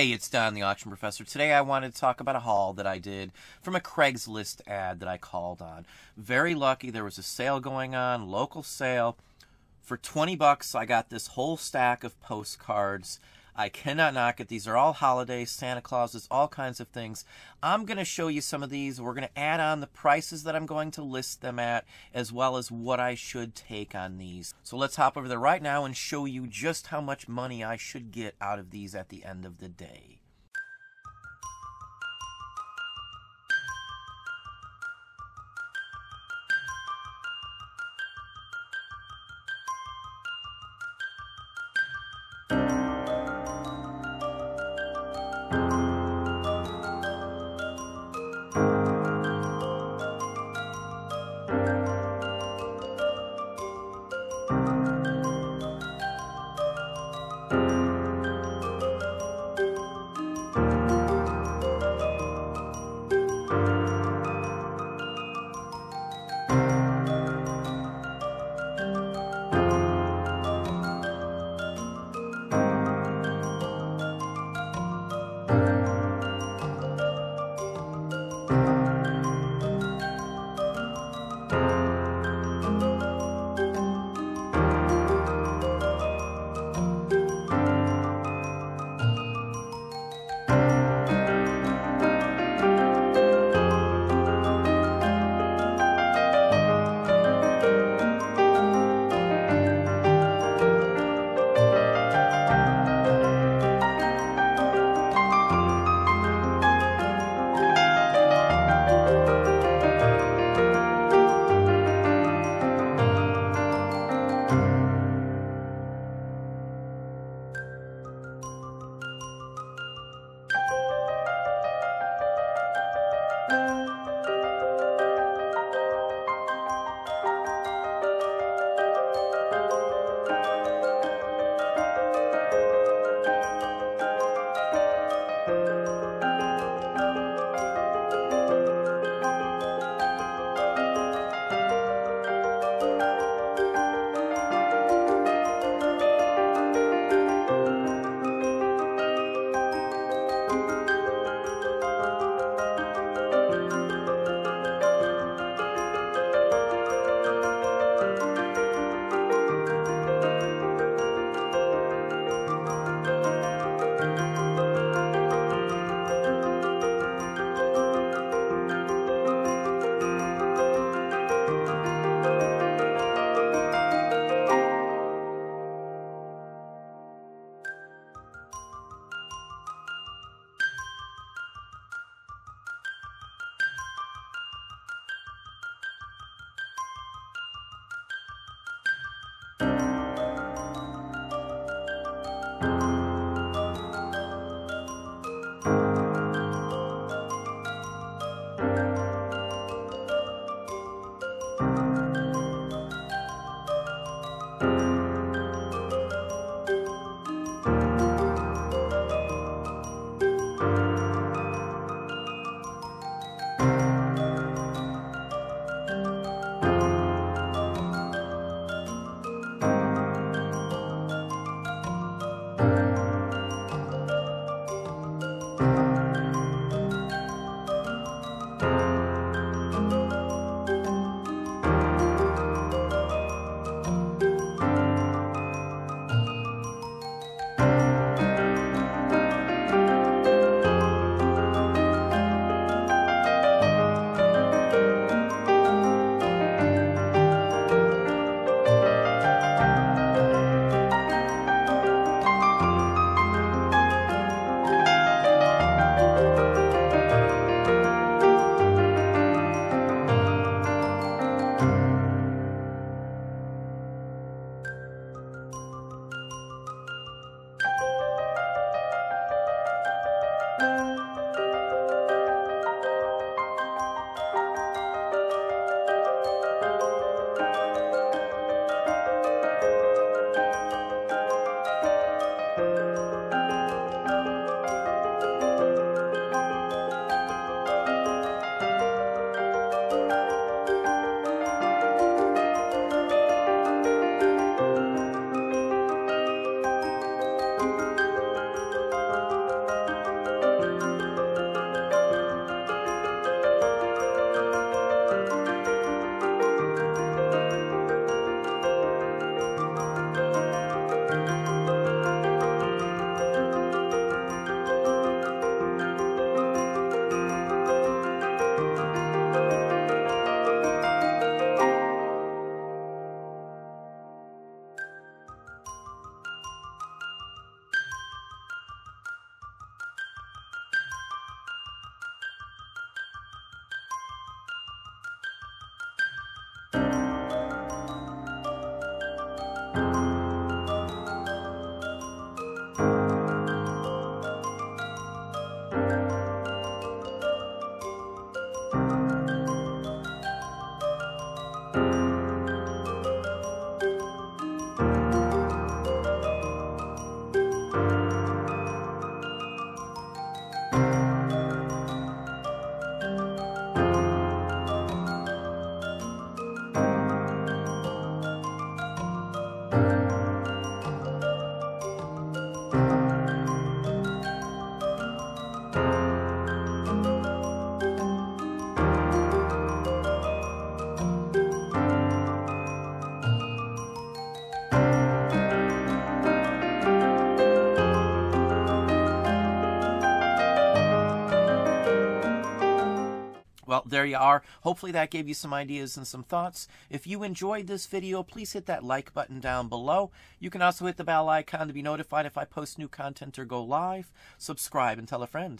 Hey, it's Don, the Auction Professor. Today I wanted to talk about a haul that I did from a Craigslist ad that I called on. Very lucky, there was a sale going on, local sale. For 20 bucks, I got this whole stack of postcards. I cannot knock it. These are all holidays, Santa Clauses, all kinds of things. I'm going to show you some of these. We're going to add on the prices that I'm going to list them at, as well as what I should take on these. So let's hop over there right now and show you just how much money I should get out of these at the end of the day. Well, there you are. Hopefully that gave you some ideas and some thoughts. If you enjoyed this video, please hit that like button down below. You can also hit the bell icon to be notified if I post new content or go live. Subscribe and tell a friend.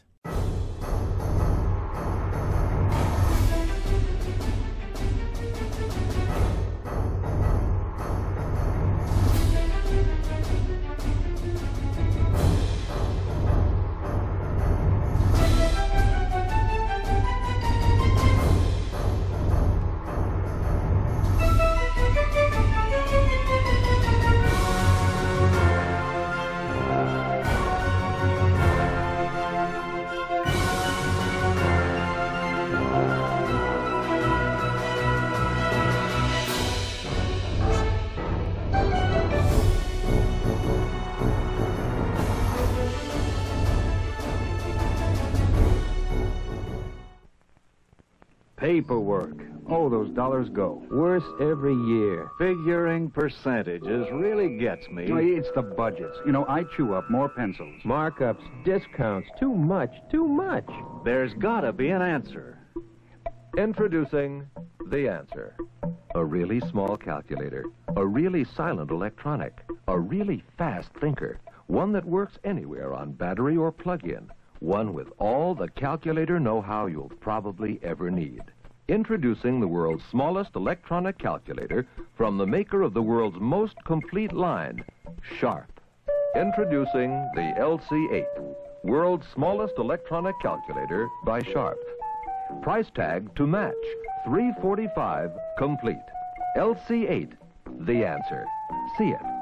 Paperwork. Oh, those dollars go. Worse every year. Figuring percentages really gets me. It's the budgets. You know, I chew up more pencils. Markups, discounts, too much, too much. There's gotta be an answer. Introducing the answer. A really small calculator, a really silent electronic, a really fast thinker, one that works anywhere on battery or plug-in, one with all the calculator know-how you'll probably ever need. Introducing the world's smallest electronic calculator from the maker of the world's most complete line, Sharp. Introducing the LC8, world's smallest electronic calculator by Sharp. Price tag to match, $345 complete. LC8, the answer. See it.